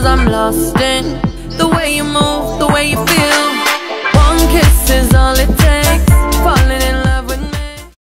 'cause I'm lost in the way you move, the way you feel.